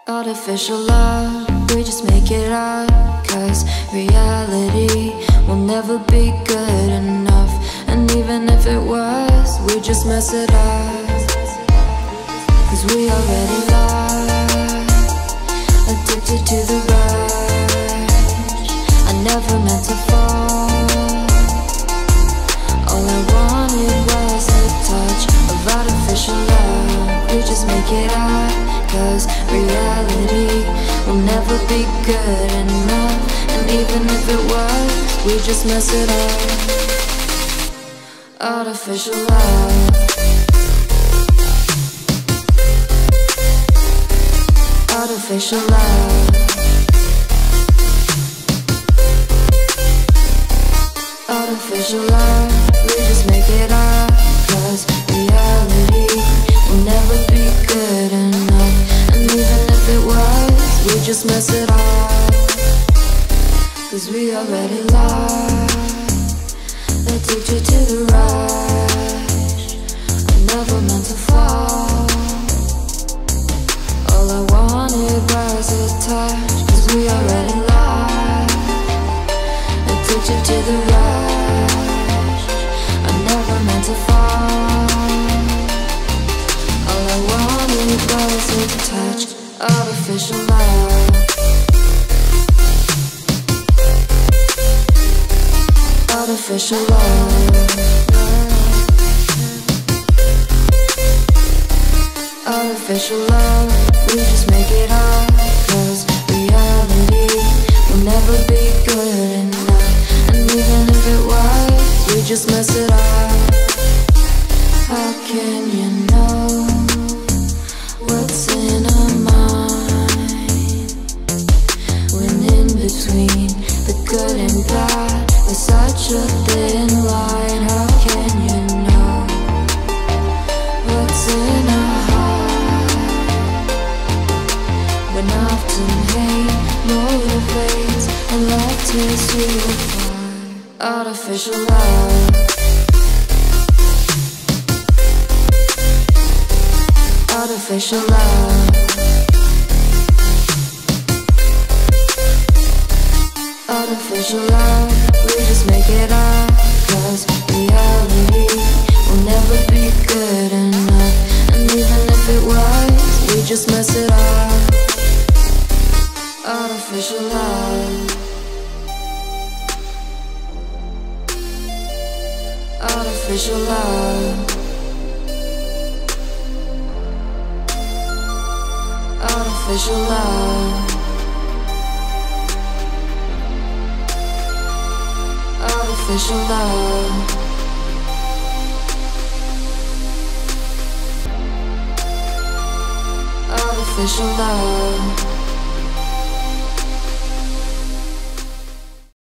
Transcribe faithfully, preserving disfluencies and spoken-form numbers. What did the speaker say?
Artificial love, we just make it up, 'cause reality will never be good enough. And even if it was, we just mess it up, 'cause we already lost, addicted to the rush. I never meant to fall, all I wanted was a touch of artificial love. We just make it up, 'cause reality will never be good enough. And even if it was, we just mess it up. Artificial love, artificial love, artificial love. We just make it up, 'cause reality will never be good enough. And even if it was, we just mess it up, 'cause we already lost, addicted to the rush. I never meant to fall, all I wanted was a touch, 'cause we already lost, addicted to the rush. I never meant to fall, all I wanted was a touch. Artificial love, artificial love, artificial love. We just make it up, 'cause reality will never be good enough. And even if it was, we just mess it up. How can you know what's in our mind, when in between the good and bad there's such a thin line? How can you know what's in our heart, when often hate motivates and love tears you apart? Artificial love, artificial love, artificial love. We just make it up, 'cause reality will never be good enough. And even if it was, we just mess it up. Artificial love, artificial love, artificial love, artificial love, artificial love.